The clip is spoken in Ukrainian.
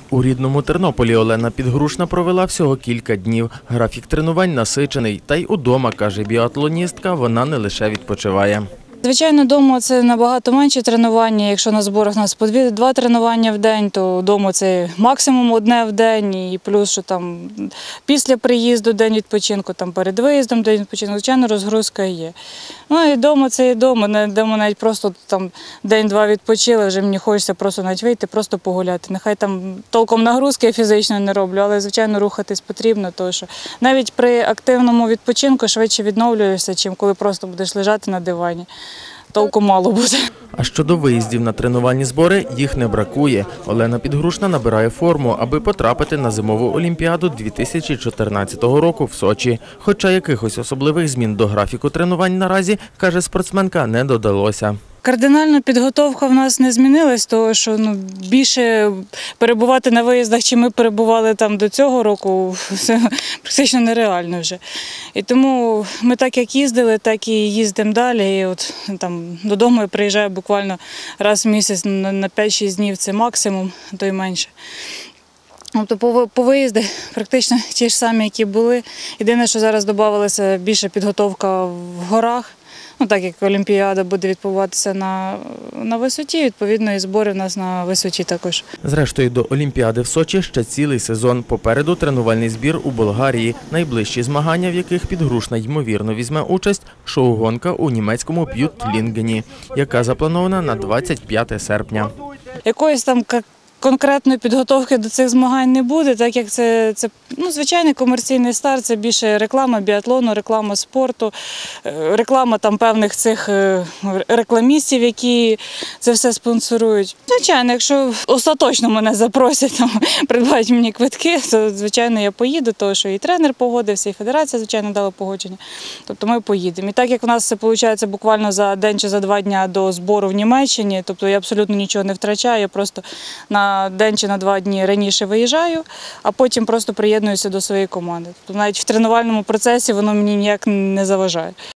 У рідному Тернополі Олена Підгрушна провела всього кілька днів. Графік тренувань насичений, та й удома, каже біатлоністка, вона не лише відпочиває. Звичайно, вдома це набагато менше тренування. Якщо на зборах у нас по 2 тренування в день, то вдома це максимум одне в день. І плюс, що там після приїзду день відпочинку, там перед виїздом день відпочинку, звичайно, розгрузка є. Ну і вдома це і вдома. Вдома навіть просто там день-два відпочили, вже мені хочеться просто навіть вийти, просто погуляти. Нехай там толком нагрузки я фізично не роблю, але, звичайно, рухатись потрібно, тому що навіть при активному відпочинку швидше відновлюєшся, чим коли просто будеш лежати на дивані. Толку мало буде. А щодо виїздів на тренувальні збори, їх не бракує. Олена Підгрушна набирає форму, аби потрапити на зимову олімпіаду 2014 року в Сочі. Хоча якихось особливих змін до графіку тренувань наразі, каже спортсменка, не додалося. Кардинальна підготовка в нас не змінилась, тому що більше перебувати на виїздах, чим ми перебували там до цього року, це практично нереально вже. І тому ми так як їздили, так і їздимо далі. І от там додому я приїжджаю буквально раз в місяць на 5-6 днів, це максимум, а то й менше. Тобто по виїзди практично ті ж самі, які були. Єдине, що зараз додавалася більша підготовка в горах. Так як Олімпіада буде відбуватися на висоті, відповідно і збори в нас на висоті також. Зрештою, до Олімпіади в Сочі ще цілий сезон. Попереду тренувальний збір у Болгарії. Найближчі змагання, в яких Підгрушна ймовірно візьме участь – шоу-гонка у німецькому Б'ютлінгені, яка запланована на 25 серпня. Якоїсь там конкретної підготовки до цих змагань не буде, так як це звичайний комерційний старт, це більше реклама біатлону, реклама спорту, реклама там певних цих рекламістів, які це все спонсорують. Звичайно, якщо остаточно мене запросять, там, придбають мені квитки, то, звичайно, я поїду, тому що і тренер погодився, і федерація, звичайно, дала погодження. Тобто ми поїдемо. І так як у нас це виходить буквально за день чи за 2 дні до збору в Німеччині, тобто я абсолютно нічого не втрачаю, я просто на день чи на 2 дні раніше виїжджаю, а потім просто приєднуюся до своєї команди. Тобто навіть в тренувальному процесі воно мені ніяк не заважає.